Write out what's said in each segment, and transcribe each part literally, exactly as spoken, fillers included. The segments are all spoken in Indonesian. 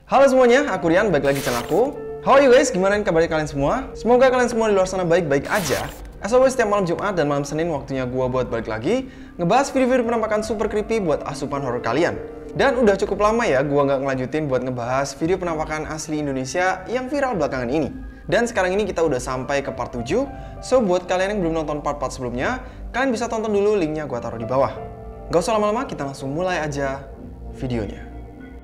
Halo semuanya, aku Rian, balik lagi channel aku. How are you guys? Gimana kabarnya kalian semua? Semoga kalian semua di luar sana baik-baik aja. As always, setiap malam Jumat dan malam Senin waktunya gua buat balik lagi ngebahas video-video penampakan super creepy buat asupan horor kalian. Dan udah cukup lama ya gua nggak ngelanjutin buat ngebahas video penampakan asli Indonesia yang viral belakangan ini. Dan sekarang ini kita udah sampai ke part tujuh. So buat kalian yang belum nonton part-part sebelumnya, kalian bisa tonton dulu, linknya gua taruh di bawah. Gak usah lama-lama, kita langsung mulai aja videonya.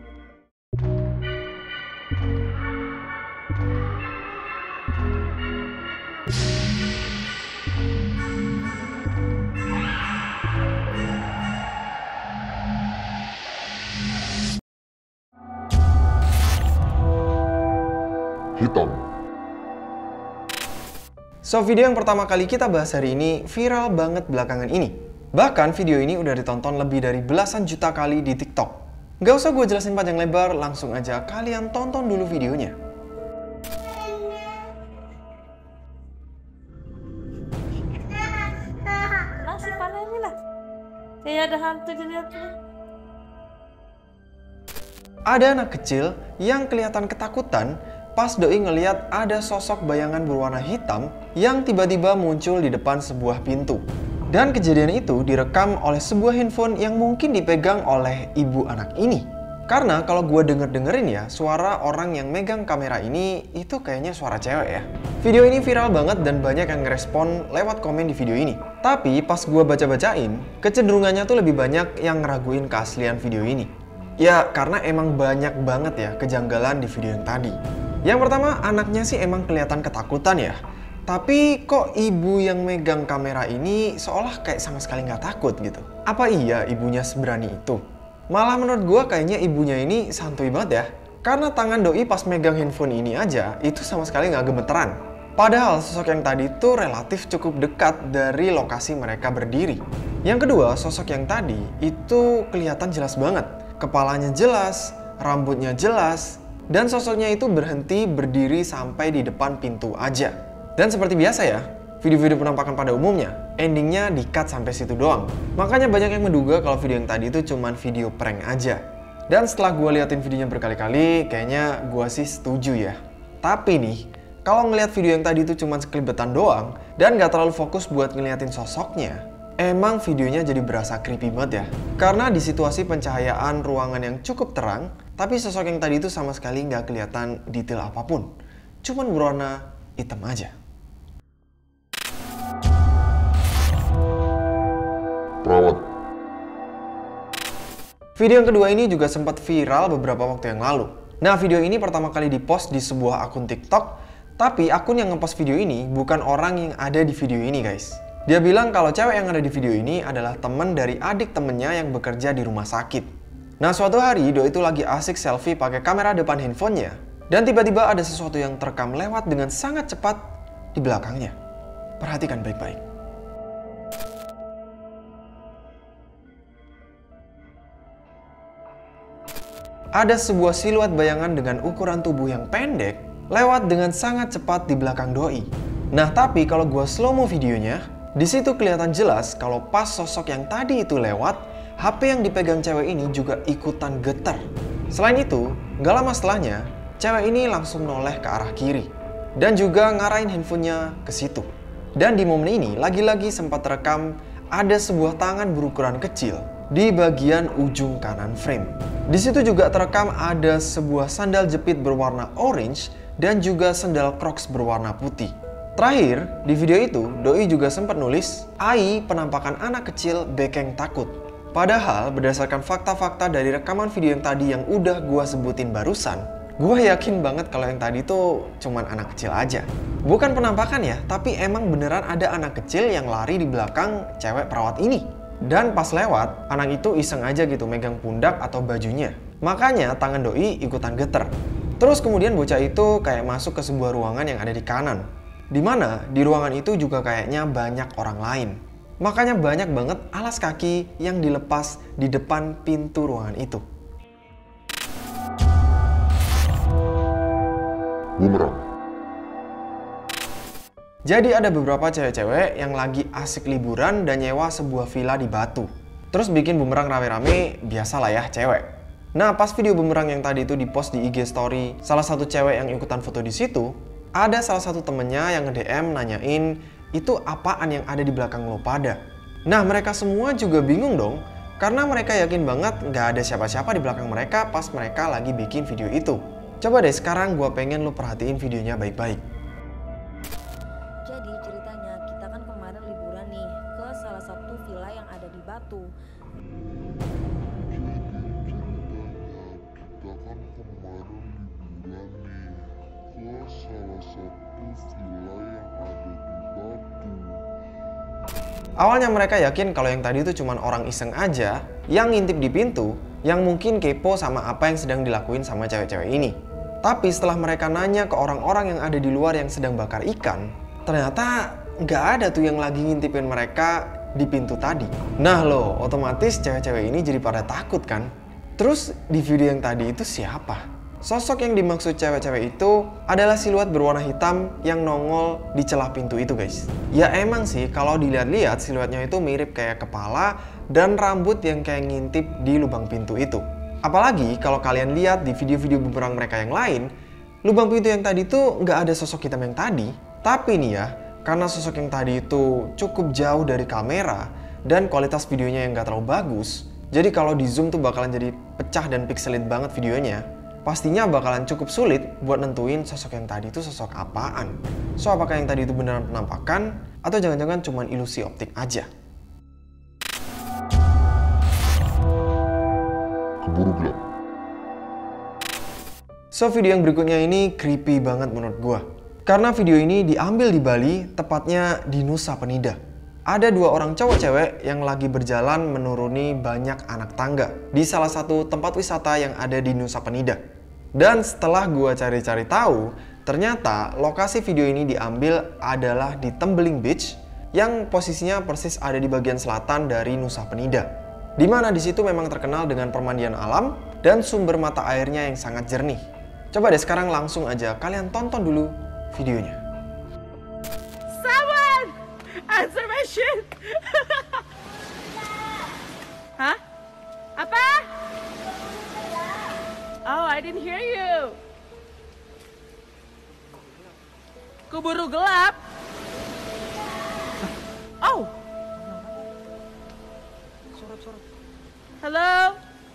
Hitam. So, video yang pertama kali kita bahas hari ini viral banget belakangan ini. Bahkan video ini udah ditonton lebih dari belasan juta kali di TikTok. Gak usah gue jelasin panjang lebar, langsung aja kalian tonton dulu videonya. Masih panahnya lah. Kayak ada hantu dilihat. Ada anak kecil yang kelihatan ketakutan pas doi ngeliat ada sosok bayangan berwarna hitam yang tiba-tiba muncul di depan sebuah pintu. Dan kejadian itu direkam oleh sebuah handphone yang mungkin dipegang oleh ibu anak ini. Karena kalau gue denger-dengerin ya, suara orang yang megang kamera ini itu kayaknya suara cewek ya. Video ini viral banget dan banyak yang ngerespon lewat komen di video ini. Tapi pas gue baca-bacain, kecenderungannya tuh lebih banyak yang ngeraguin keaslian video ini. Ya karena emang banyak banget ya kejanggalan di video yang tadi. Yang pertama, anaknya sih emang kelihatan ketakutan ya. Tapi kok ibu yang megang kamera ini seolah kayak sama sekali nggak takut gitu. Apa iya ibunya seberani itu? Malah menurut gue kayaknya ibunya ini santuy banget ya. Karena tangan doi pas megang handphone ini aja itu sama sekali nggak gemeteran. Padahal sosok yang tadi itu relatif cukup dekat dari lokasi mereka berdiri. Yang kedua, sosok yang tadi itu kelihatan jelas banget. Kepalanya jelas, rambutnya jelas, dan sosoknya itu berhenti berdiri sampai di depan pintu aja. Dan seperti biasa ya, video-video penampakan pada umumnya, endingnya di-cut sampai situ doang. Makanya banyak yang menduga kalau video yang tadi itu cuman video prank aja. Dan setelah gue liatin videonya berkali-kali, kayaknya gue sih setuju ya. Tapi nih, kalau ngeliat video yang tadi itu cuman sekelibetan doang, dan gak terlalu fokus buat ngeliatin sosoknya, emang videonya jadi berasa creepy banget ya. Karena di situasi pencahayaan ruangan yang cukup terang, tapi sosok yang tadi itu sama sekali nggak kelihatan detail apapun. Cuman berwarna hitam aja. Perawat. Video yang kedua ini juga sempat viral beberapa waktu yang lalu. Nah, video ini pertama kali dipost di sebuah akun TikTok, tapi akun yang ngepost video ini bukan orang yang ada di video ini guys. Dia bilang kalau cewek yang ada di video ini adalah teman dari adik temennya yang bekerja di rumah sakit. Nah, suatu hari doi itu lagi asik selfie pakai kamera depan handphonenya. Dan tiba-tiba ada sesuatu yang terekam lewat dengan sangat cepat di belakangnya. Perhatikan baik-baik. Ada sebuah siluet bayangan dengan ukuran tubuh yang pendek lewat dengan sangat cepat di belakang doi. Nah, tapi kalau gua slow mo videonya, di situ kelihatan jelas kalau pas sosok yang tadi itu lewat, H P yang dipegang cewek ini juga ikutan getar. Selain itu, gak lama setelahnya, cewek ini langsung noleh ke arah kiri. Dan juga ngarahin handphonenya ke situ. Dan di momen ini, lagi-lagi sempat terekam ada sebuah tangan berukuran kecil di bagian ujung kanan frame. Di situ juga terekam ada sebuah sandal jepit berwarna orange dan juga sandal Crocs berwarna putih. Terakhir, di video itu, doi juga sempat nulis, "Ai penampakan anak kecil bekeng takut." Padahal berdasarkan fakta-fakta dari rekaman video yang tadi yang udah gua sebutin barusan, gua yakin banget kalau yang tadi tuh cuman anak kecil aja. Bukan penampakan ya, tapi emang beneran ada anak kecil yang lari di belakang cewek perawat ini. Dan pas lewat, anak itu iseng aja gitu megang pundak atau bajunya. Makanya tangan doi ikutan geter. Terus kemudian bocah itu kayak masuk ke sebuah ruangan yang ada di kanan. Dimana di ruangan itu juga kayaknya banyak orang lain. Makanya banyak banget alas kaki yang dilepas di depan pintu ruangan itu. Bumerang. Jadi ada beberapa cewek-cewek yang lagi asik liburan dan nyewa sebuah villa di Batu. Terus bikin bumerang rame-rame, biasalah ya cewek. Nah, pas video bumerang yang tadi itu dipost di I G story salah satu cewek yang ikutan foto di situ, ada salah satu temennya yang nge-D M nanyain, itu apaan yang ada di belakang lo pada? Nah, mereka semua juga bingung dong, karena mereka yakin banget nggak ada siapa-siapa di belakang mereka pas mereka lagi bikin video itu. Coba deh sekarang gue pengen lo perhatiin videonya baik-baik. Jadi ceritanya kita kan kemarin liburan nih ke salah satu villa yang ada di Batu. Kita kan kemarin liburan nih ke salah satu villa yang ada di Batu. Awalnya mereka yakin kalau yang tadi itu cuma orang iseng aja yang ngintip di pintu, yang mungkin kepo sama apa yang sedang dilakuin sama cewek-cewek ini. Tapi setelah mereka nanya ke orang-orang yang ada di luar yang sedang bakar ikan, ternyata nggak ada tuh yang lagi ngintipin mereka di pintu tadi. Nah loh, otomatis cewek-cewek ini jadi pada takut kan? Terus di video yang tadi itu siapa? Sosok yang dimaksud cewek-cewek itu adalah siluet berwarna hitam yang nongol di celah pintu itu guys. Ya emang sih kalau dilihat-lihat siluetnya itu mirip kayak kepala dan rambut yang kayak ngintip di lubang pintu itu. Apalagi kalau kalian lihat di video-video bumerang mereka yang lain, lubang pintu yang tadi itu nggak ada sosok hitam yang tadi. Tapi nih ya, karena sosok yang tadi itu cukup jauh dari kamera dan kualitas videonya yang nggak terlalu bagus, jadi kalau di zoom tuh bakalan jadi pecah dan pixelit banget videonya. Pastinya bakalan cukup sulit buat nentuin sosok yang tadi itu sosok apaan. So, apakah yang tadi itu beneran penampakan atau jangan-jangan cuma ilusi optik aja? Keburu gelap. So, video yang berikutnya ini creepy banget menurut gua. Karena video ini diambil di Bali, tepatnya di Nusa Penida. Ada dua orang cowok cewek yang lagi berjalan menuruni banyak anak tangga di salah satu tempat wisata yang ada di Nusa Penida. Dan setelah gua cari-cari tahu, ternyata lokasi video ini diambil adalah di Tembeling Beach yang posisinya persis ada di bagian selatan dari Nusa Penida. Dimana di situ memang terkenal dengan permandian alam dan sumber mata airnya yang sangat jernih. Coba deh sekarang langsung aja kalian tonton dulu videonya. Someone answer my shit. Hah? Apa? Oh, I didn't hear you. Keburu gelap. Oh. Hello.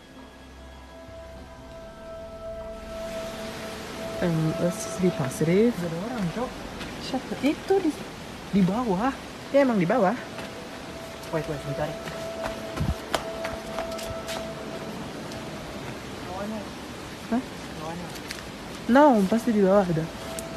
Um, let's be positive. Gak ada orang, Cok. Siapa? Itu di di bawah. Ya emang di bawah. Wait, wait, bentar. Hah? No, pasti di bawah ada.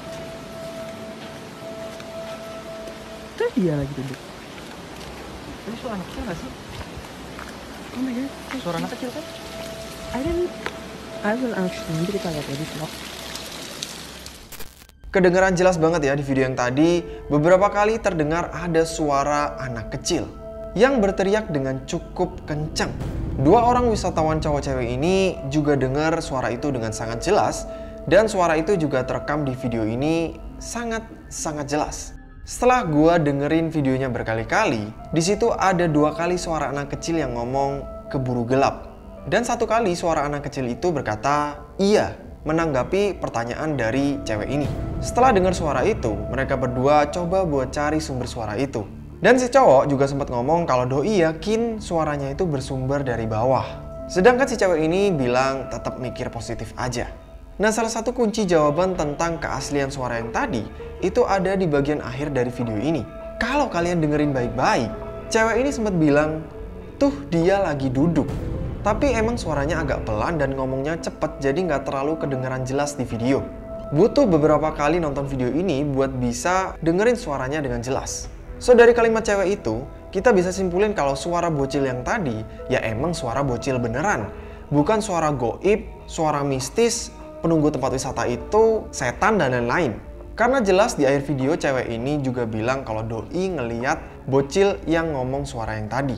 Tuh dia lagi duduk. Ini suara anak kecil gak sih? Oh my god, suara anak kecil kan? I didn't... I will actually, nanti kita lihat ya di vlog. Kedengaran jelas banget ya di video yang tadi, beberapa kali terdengar ada suara anak kecil yang berteriak dengan cukup kencang. Dua orang wisatawan cowok cewek ini juga dengar suara itu dengan sangat jelas, dan suara itu juga terekam di video ini sangat-sangat jelas. Setelah gua dengerin videonya berkali-kali, di situ ada dua kali suara anak kecil yang ngomong keburu gelap. Dan satu kali suara anak kecil itu berkata, iya, menanggapi pertanyaan dari cewek ini. Setelah dengar suara itu, mereka berdua coba buat cari sumber suara itu. Dan si cowok juga sempat ngomong kalau doi yakin suaranya itu bersumber dari bawah. Sedangkan si cewek ini bilang tetap mikir positif aja. Nah, salah satu kunci jawaban tentang keaslian suara yang tadi itu ada di bagian akhir dari video ini. Kalau kalian dengerin baik-baik, cewek ini sempat bilang, tuh dia lagi duduk. Tapi emang suaranya agak pelan dan ngomongnya cepet, jadi nggak terlalu kedengeran jelas di video. Butuh beberapa kali nonton video ini buat bisa dengerin suaranya dengan jelas. So, dari kalimat cewek itu, kita bisa simpulin kalau suara bocil yang tadi ya emang suara bocil beneran. Bukan suara goib, suara mistis, penunggu tempat wisata itu, setan, dan lain-lain. Karena jelas di akhir video cewek ini juga bilang kalau doi ngeliat bocil yang ngomong suara yang tadi.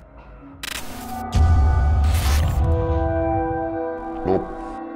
Nope.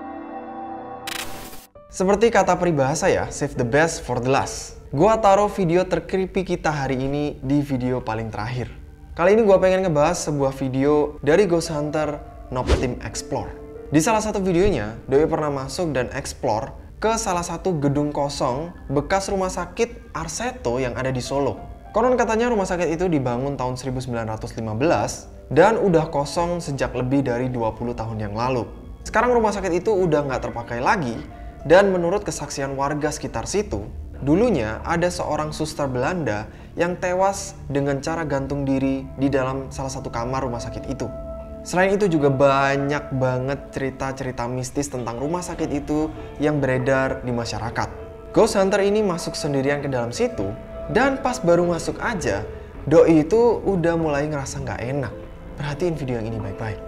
Seperti kata peribahasa ya, save the best for the last. Gua taruh video tercreepy kita hari ini di video paling terakhir. Kali ini gua pengen ngebahas sebuah video dari Ghost Hunter Noob Team Explore. Di salah satu videonya, Doi pernah masuk dan explore ke salah satu gedung kosong bekas rumah sakit Arseto yang ada di Solo. Konon katanya rumah sakit itu dibangun tahun seribu sembilan ratus lima belas dan udah kosong sejak lebih dari dua puluh tahun yang lalu. Sekarang rumah sakit itu udah nggak terpakai lagi dan menurut kesaksian warga sekitar situ, dulunya ada seorang suster Belanda yang tewas dengan cara gantung diri di dalam salah satu kamar rumah sakit itu. Selain itu juga banyak banget cerita-cerita mistis tentang rumah sakit itu yang beredar di masyarakat. Ghost Hunter ini masuk sendirian ke dalam situ dan pas baru masuk aja, Doi itu udah mulai ngerasa nggak enak. Perhatiin video yang ini baik-baik.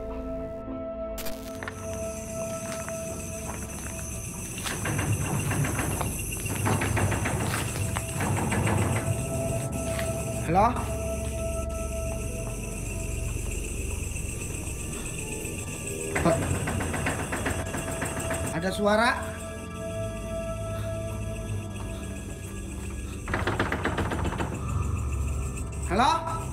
Halo? Pak, ada suara? Halo?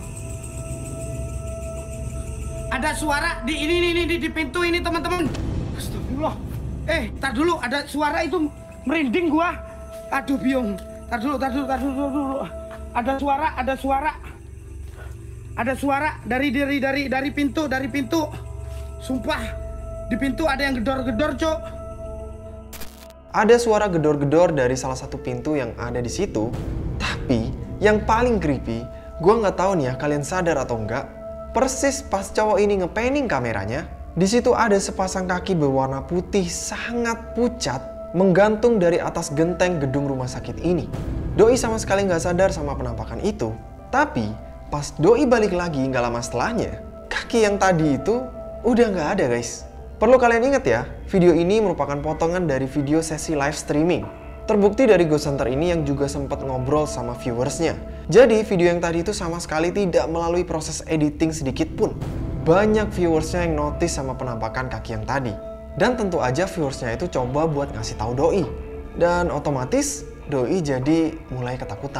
Ada suara di ini ini di, di pintu ini teman-teman. Astagfirullah. Eh, tar dulu ada suara itu merinding gua. Aduh biung. Tar dulu, tar dulu, tar dulu, tar dulu. Ada suara, ada suara. Ada suara dari dari dari dari pintu, dari pintu. Sumpah, di pintu ada yang gedor-gedor, Cok. Ada suara gedor-gedor dari salah satu pintu yang ada di situ. Tapi yang paling creepy, gue nggak tahu nih ya kalian sadar atau enggak. Persis pas cowok ini ngepanning kameranya, di situ ada sepasang kaki berwarna putih sangat pucat menggantung dari atas genteng gedung rumah sakit ini. Doi sama sekali nggak sadar sama penampakan itu. Tapi pas Doi balik lagi nggak lama setelahnya, kaki yang tadi itu udah nggak ada guys. Perlu kalian ingat ya, video ini merupakan potongan dari video sesi live streaming. Terbukti dari Ghost Hunter ini yang juga sempat ngobrol sama viewersnya. Jadi video yang tadi itu sama sekali tidak melalui proses editing sedikit pun. Banyak viewersnya yang notice sama penampakan kaki yang tadi. Dan tentu aja viewersnya itu coba buat ngasih tahu Doi. Dan otomatis Doi jadi mulai ketakutan.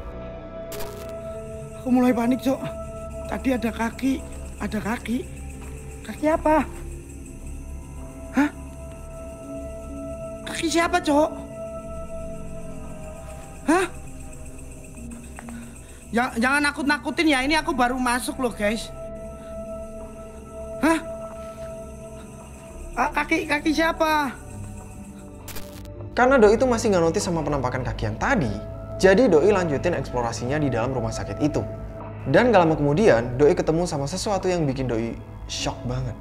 Aku mulai panik, Cok. Tadi ada kaki, ada kaki. Kaki apa? Hah? Kaki siapa, Cok? Hah? Jangan, jangan nakut-nakutin ya, ini aku baru masuk loh, guys. Hah? Ah, kaki, kaki siapa? Karena Doi itu masih nggak notice sama penampakan kaki yang tadi, jadi Doi lanjutin eksplorasinya di dalam rumah sakit itu. Dan gak lama kemudian, Doi ketemu sama sesuatu yang bikin Doi shock banget.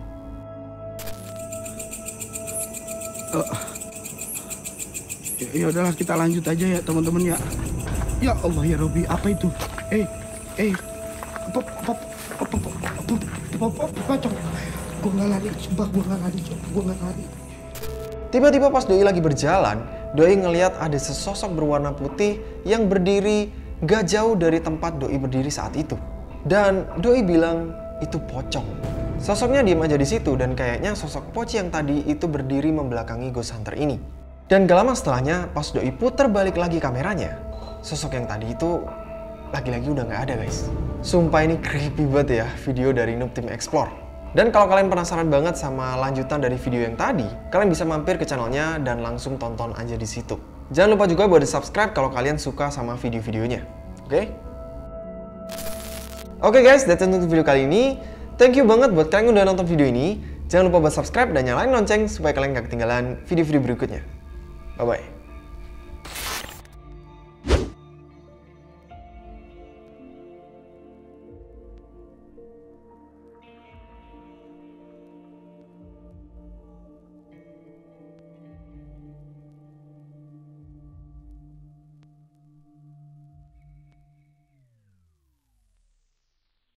Uh, ya, ya udahlah kita lanjut aja ya teman-teman ya. Ya Allah ya Robi, apa itu? Eh, eh, apa, apa, apa, apa, apa, apa, apa, apa, gue nggak lari, sumpah gue nggak lari, gue nggak lari. Tiba-tiba pas Doi lagi berjalan, Doi ngeliat ada sesosok berwarna putih yang berdiri gak jauh dari tempat Doi berdiri saat itu. Dan Doi bilang itu pocong. Sosoknya diam aja di situ dan kayaknya sosok Poci yang tadi itu berdiri membelakangi Ghost Hunter ini. Dan gak lama setelahnya pas Doi puter balik lagi kameranya, sosok yang tadi itu lagi-lagi udah gak ada guys. Sumpah ini creepy banget ya video dari Noob Team Explore. Dan kalau kalian penasaran banget sama lanjutan dari video yang tadi, kalian bisa mampir ke channelnya dan langsung tonton aja di situ. Jangan lupa juga buat di subscribe kalau kalian suka sama video-videonya. Oke? Okay? Oke okay guys, that's it untuk video kali ini. Thank you banget buat kalian yang udah nonton video ini. Jangan lupa buat subscribe dan nyalain lonceng supaya kalian gak ketinggalan video-video berikutnya. Bye-bye.